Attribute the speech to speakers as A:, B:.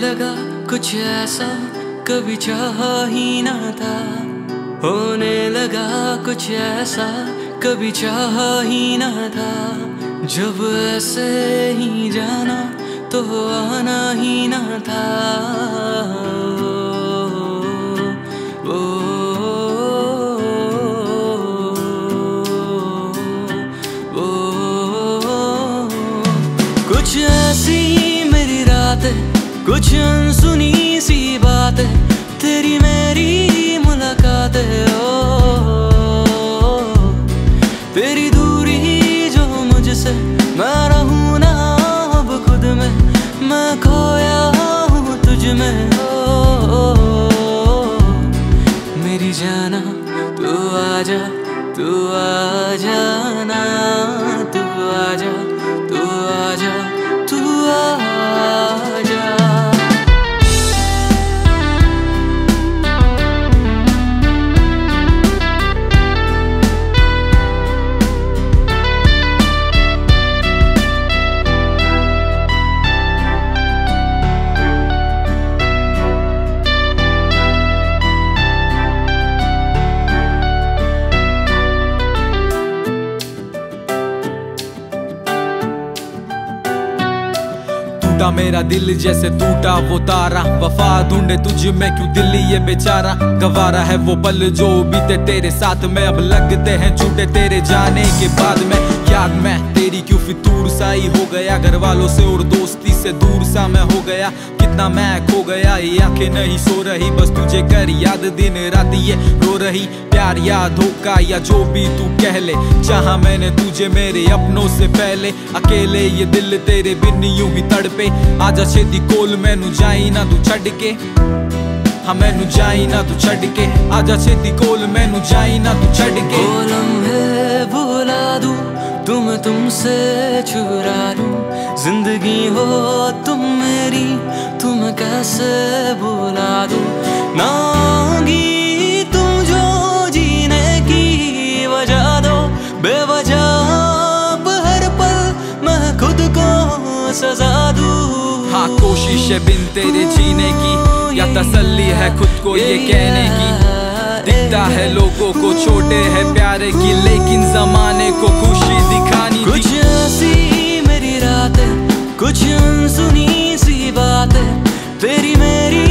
A: लगा कुछ ऐसा कभी चाहा ही ना था, होने लगा कुछ ऐसा कभी चाहा ही ना था। जब ऐसे ही जाना तो आना ही ना था। कुछ ऐसी मेरी रात है, कुछ अनसुनी सी बात है, तेरी मेरी मुलाकात है। तेरी दूरी जो मुझसे, मैं रहूं ना अब खुद में, मैं खोया हूँ तुझ में। मेरी जाना तू आजा, तू आ जाना, तू आजा, तू आजा, तू आजा।
B: टूटा मेरा दिल जैसे टूटा वो तारा, वफा ढूंढे तुझ में क्यों दिल ये बेचारा। गवारा है वो पल जो बीते तेरे साथ में, अब लगते हैं झूठे तेरे जाने के बाद में। याद मैं तेरी क्यों फितूर सा ही हो गया, घर वालों से और दोस्ती से दूर सा मैं हो गया। कितना मैं खो गया, ये आंखें नहीं सो रही, बस तुझे कर याद दिन रात ये रो रही। प्यार या धोखा या जो भी तू कह ले, चाहा मैंने तुझे मेरे अपनों से पहले। अकेले ये दिल तेरे बिन यूं ही तड़पे, आजा छेदी कोल मैनू जाई ना तू छड़ के। हाँ मैनू जाई ना तू छड़ के, आजा छेदी कोल मैनू जाई ना तू छड़ के।
A: वो लम्हे भुला दूं, तुमसे चुरा लूं, जिंदगी हो तुम मेरी, तुम कैसे भुला दूं। नांगी तुम जो जीने की वजह दो, बेवजह हर पल मैं खुद को सजा दूं।
B: हाँ कोशिश है बिन तेरे जीने की, या तसल्ली है खुद को ये कहने की। दिखता है लोगों को छोटे है प्यारे की, लेकिन जमाने को खुशी दिखानी थी।
A: कुछ ऐसी मेरी रात है, कुछ अनसुनी सी बात है, तेरी मेरी